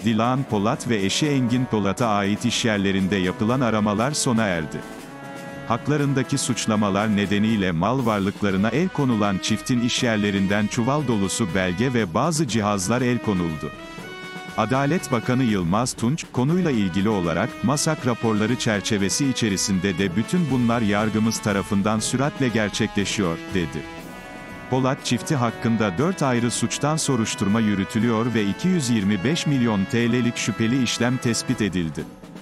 Dilan Polat ve eşi Engin Polat'a ait işyerlerinde yapılan aramalar sona erdi. Haklarındaki suçlamalar nedeniyle mal varlıklarına el konulan çiftin işyerlerinden çuval dolusu belge ve bazı cihazlar el konuldu. Adalet Bakanı Yılmaz Tunç, konuyla ilgili olarak, MASAK raporları çerçevesi içerisinde de bütün bunlar yargımız tarafından süratle gerçekleşiyor, dedi. Polat çifti hakkında 4 ayrı suçtan soruşturma yürütülüyor ve 225 milyon TL'lik şüpheli işlem tespit edildi.